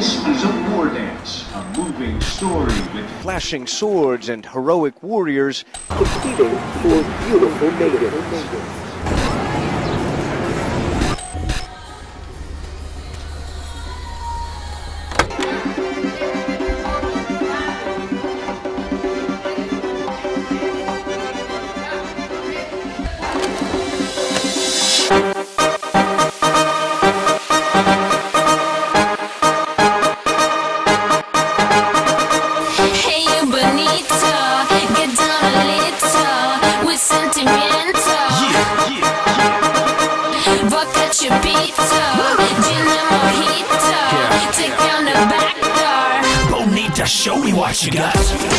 This is a war dance, a moving story with flashing swords and heroic warriors competing for beautiful maidens. Bonita, show me what you got.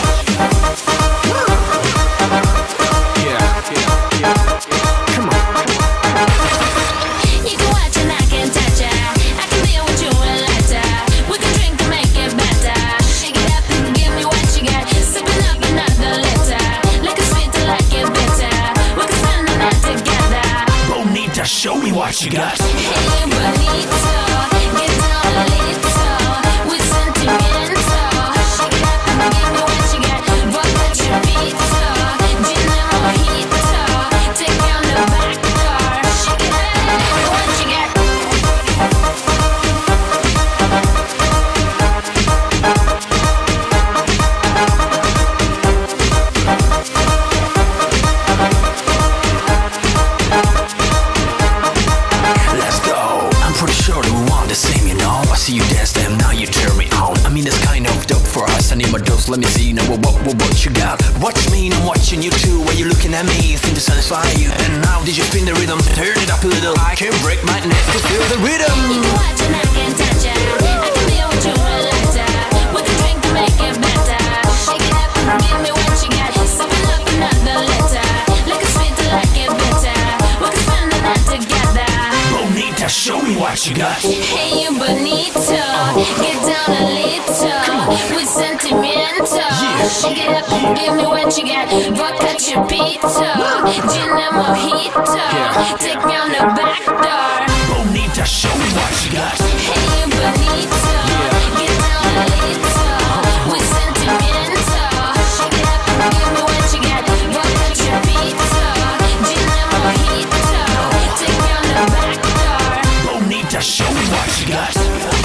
Come on. You can watch and I can touch ya. I can deal with you a later. We can drink to make it better. Shake it up and give me what you got. Sipping up another letter. Like a sweet to like it bitter. We can spend the night together. Bonita, show me what you got. Hey, bonito, get down a little with sentimental. Shake it up and give me what you got. Vodka chupito, gin and mojito. Take me on the back door. Shake it up and give me what you got. Let's go. I'm pretty sure that we want the same, you know. I see you dance, damn, now you turn me on. I mean, that's kind of dope for us. I need my dose, let me see now what you got. Watch me, and I'm watching you too. While you looking at me, think to satisfy you. And now did you feel the rhythm? Turn it up a little. I can break my neck to feel the rhythm. You can watch and I can touch ya. I can deal with you a later. We can drink to make it better. Shake it up and give me what you got. Sipping up another letter. Like a sweet to like it bitter. We can spend the night together. Bonita, show me what you got. Hey, you bonito, get down a little with sentimental. Shake it up and give me what you got. Vodka chupito, gin and mojito. Take me on the back door. Bonita, show me what you got. Hey, you bonito, get down a little with sentimental. Shake it up and give me what you got. Vodka chupito, gin and mojito. Take me on the back door. Bonita, show me what you got.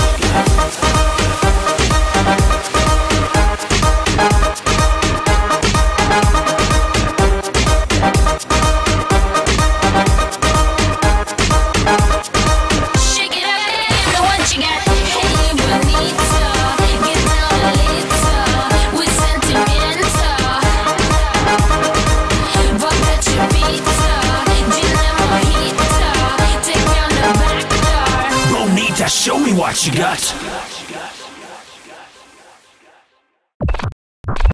Shake it up and give me what you got. Hey, bonito, get down a little with sentimental. Vodka chupito, gin and mojito. Take me on the back door. Bonita, show me what you got.